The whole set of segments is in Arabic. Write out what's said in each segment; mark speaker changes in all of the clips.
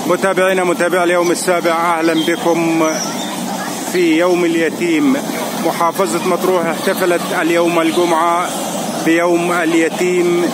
Speaker 1: متابعينا متابع اليوم السابع، أهلا بكم في يوم اليتيم. محافظة مطروح احتفلت اليوم الجمعة بيوم اليتيم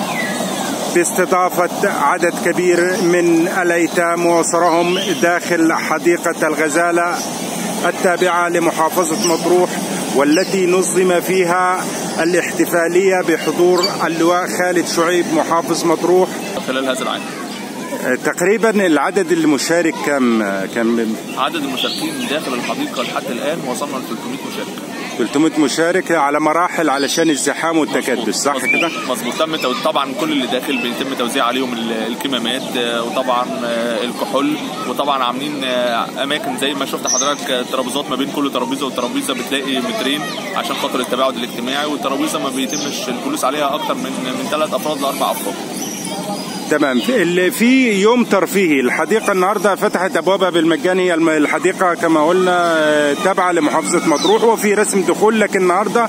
Speaker 1: باستضافة عدد كبير من الأيتام وأسرهم داخل حديقة الغزالة التابعة لمحافظة مطروح، والتي نظم فيها الاحتفالية بحضور اللواء خالد شعيب محافظ مطروح.
Speaker 2: خلال هذا العام
Speaker 1: تقريبا العدد المشارك كم؟
Speaker 2: عدد المشاركين داخل الحديقة لحد الآن وصلنا ل 300 مشارك.
Speaker 1: 300 مشارك على مراحل علشان الزحام والتكدس، صح كده؟
Speaker 2: مظبوط. طبعا كل اللي داخل بيتم توزيع عليهم الكمامات وطبعا الكحول، وطبعا عاملين اماكن زي ما شفت حضرتك ترابيزات ما بين كل ترابيزه وترابيزه بتلاقي مترين عشان خاطر التباعد الاجتماعي، والترابيزه ما بيتمش الجلوس عليها اكتر من 3 أفراد ل 4 أفراد.
Speaker 1: تمام. في يوم ترفيهي، الحديقة النهاردة فتحت أبوابها بالمجان. هي الحديقة كما قلنا تابعة لمحافظة مطروح وفي رسم دخول، لكن النهاردة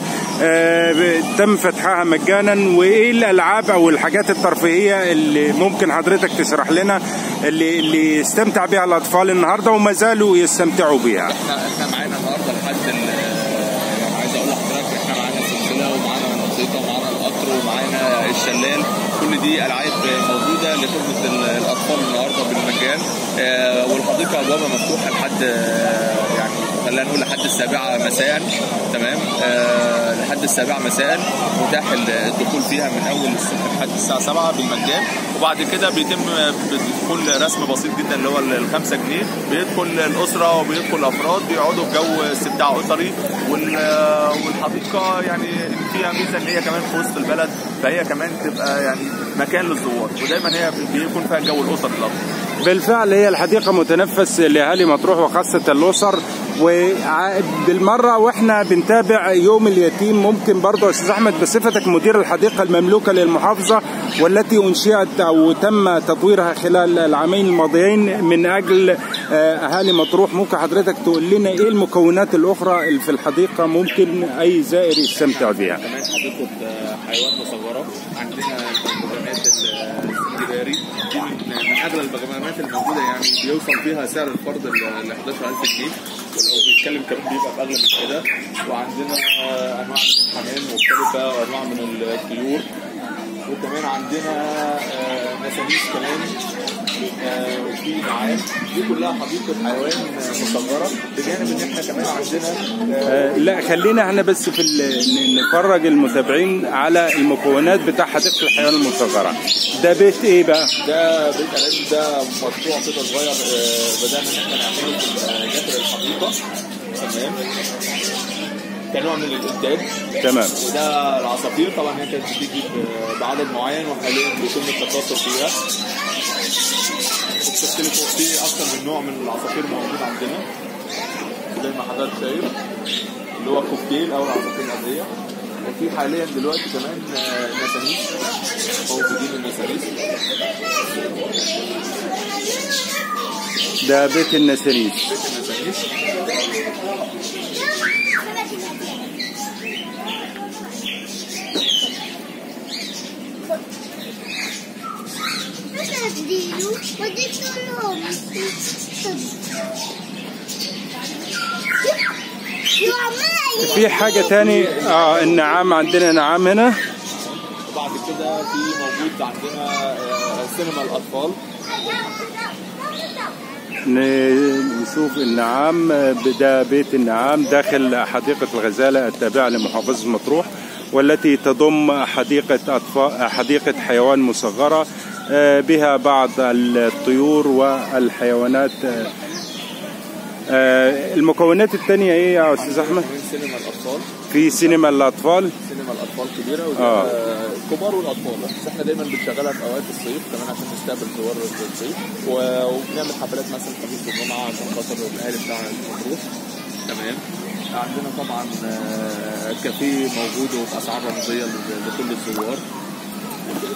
Speaker 1: تم فتحها مجانا. وإيه الألعاب أو الحاجات الترفيهية اللي ممكن حضرتك تشرح لنا اللي استمتع بها الأطفال النهاردة وما زالوا يستمتعوا بها؟
Speaker 2: احنا معانا النهاردة لحد عايز أقول لحضرتك احنا معانا السلسلة ومعانا الموسيقى ومعانا القطر ومعانا الشلال. كل دي ألعاب موجودة لخدمة الأطفال النهارده بالمجان، والحديقة أبوابها مفتوحة لحد يعني خلينا نقول لحد 7 مساء. تمام. لحد 7 مساء متاح الدخول فيها من أول الصبح لحد الساعة 7 بالمجان، وبعد كده بيتم دخول رسم بسيط جدا اللي هو ال5 جنيه. بيدخل الأسرة وبيدخل الأفراد بيقعدوا في جو استمتاع أسري، والحديقة يعني فيها ميزة إن هي كمان في وسط البلد، فهي كمان تبقى يعني مكان للزوار، ودايما هي بيكون فيها الجو الأسري الأفضل.
Speaker 1: بالفعل هي الحديقة متنفس لأهالي مطروح وخاصة الأسر. وبالمرة واحنا بنتابع يوم اليتيم، ممكن برضه أستاذ أحمد بصفتك مدير الحديقة المملوكة للمحافظة والتي أنشئت أو تم تطويرها خلال العامين الماضيين من أجل أهالي مطروح، ممكن حضرتك تقول لنا إيه المكونات الأخرى اللي في الحديقة ممكن أي زائر يستمتع بها؟
Speaker 2: كمان حديقة حيوان مصغرة، عندنا البغبغانات السنجباري دي من أغلى البغبغانات الموجودة، يعني بيوصل فيها سعر الفرد ل 11000 جنيه، ولو بيتكلم كمان بيبقى بأغلى من كده. وعندنا أنواع من الحمام مختلفة وأنواع من الطيور، وكمان عندنا مساميس كمان، وفي نعام. دي كلها حديقة حيوان مصغرة، بجانب ان احنا كمان عندنا
Speaker 1: لا خلينا احنا بس نفرج المتابعين على المكونات بتاع حديقة الحيوان المصغرة. ده بيت ايه بقى؟
Speaker 2: ده بيت ألان، ده مشروع كده صغير بدأنا ان احنا نعمله في داخل الحديقة. تمام. كنوع من الانتاج.
Speaker 1: تمام.
Speaker 2: وده العصافير طبعا هي كانت بتيجي بعدد معين، وحاليا بيتم التكاثر فيها. وبتختلف في اكثر من نوع من العصافير موجود عندنا زي ما حضرتك شايف، اللي هو كوكتيل او العصافير العاديه. وفي حاليا دلوقتي كمان نسانيس، موجودين النسانيس.
Speaker 1: ده بيت النسانيس. في حاجة تاني النعام، عندنا نعام هنا.
Speaker 2: وبعد كده في موجود عندنا سينما الأطفال.
Speaker 1: نشوف النعام. ده بيت النعام داخل حديقة الغزالة التابعة لمحافظة مطروح، والتي تضم حديقة حيوان مصغرة بها بعض الطيور والحيوانات. المكونات الثانية ايه يا استاذ احمد؟
Speaker 2: سينما الأطفال.
Speaker 1: في سينما الأطفال.
Speaker 2: سينما الأطفال كبيرة الكبار والأطفال، بس احنا دايما بنشغلها في أوقات الصيف كمان عشان نستقبل زوار الصيف، وبنعمل حفلات مثلا خميس الجمعة عشان خاطر الأهالي بتاع مطروح. تمام. عندنا طبعا كافيه موجود وبأسعار رمزية لكل الزوار.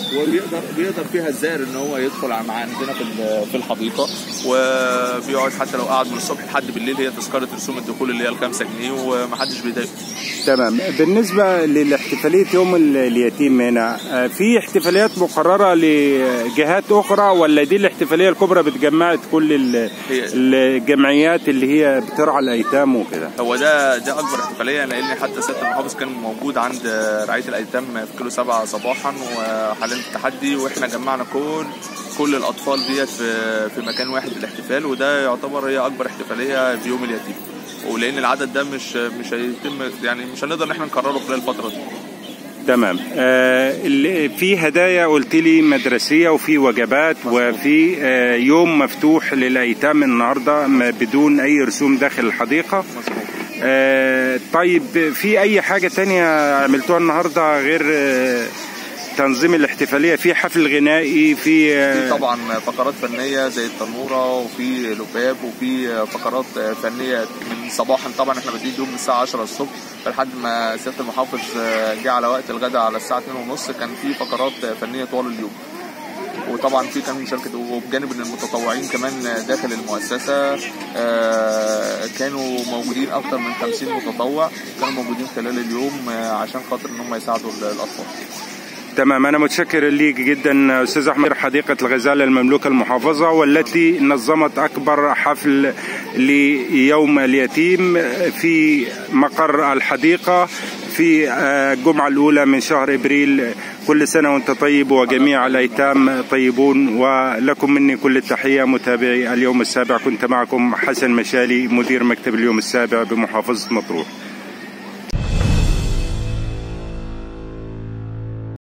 Speaker 2: وبيقدر فيها الزائر ان هو يدخل عندنا في الحديقه، وبيقعد حتى لو قعد من الصبح لحد بالليل. هي تذكره رسوم الدخول اللي هي ال5 جنيه ومحدش بيضايقه.
Speaker 1: تمام. بالنسبه لاحتفاليه يوم اليتيم هنا، في احتفاليات مقرره لجهات اخرى ولا دي الاحتفاليه الكبرى بتجمعت كل الجمعيات اللي هي بترعى الايتام وكده؟
Speaker 2: هو ده اكبر احتفاليه، لان حتى سياده المحافظ كان موجود عند رعايه الايتام في كيلو 7 صباحا وحاليا التحدي، واحنا جمعنا كل الاطفال ديت في مكان واحد للاحتفال، وده يعتبر هي اكبر احتفاليه في يوم اليتيم. ولان العدد ده مش هيتم، يعني مش هنقدر ان احنا نكرره خلال الفتره دي.
Speaker 1: تمام. في هدايا قلت لي مدرسيه وفي وجبات وفي يوم مفتوح للايتام النهارده بدون اي رسوم داخل الحديقه. طيب في اي حاجه تانية عملتوها النهارده غير تنظيم الاحتفاليه؟ في حفل غنائي، في
Speaker 2: طبعا فقرات فنيه زي التنوره وفي لباب وفي فقرات فنيه من صباحا. طبعا احنا بادئين اليوم من الساعه 10 الصبح لحد ما سياده المحافظ جه على وقت الغداء على الساعه 2:30 كان في فقرات فنيه طوال اليوم. وطبعا في كان مشاركه، وبجانب ان المتطوعين كمان داخل المؤسسه كانوا موجودين اكثر من 50 متطوع كانوا موجودين خلال اليوم عشان خاطر ان هم يساعدوا الاطفال.
Speaker 1: تمام. أنا متشكر ليك جدا أستاذ أحمد. حديقة الغزالة المملوكة المحافظة والتي نظمت أكبر حفل ليوم اليتيم في مقر الحديقة في الجمعة الأولى من شهر إبريل. كل سنة وأنت طيب وجميع الأيتام طيبون، ولكم مني كل التحية. متابعي اليوم السابع، كنت معكم حسن مشالي مدير مكتب اليوم السابع بمحافظة مطروح.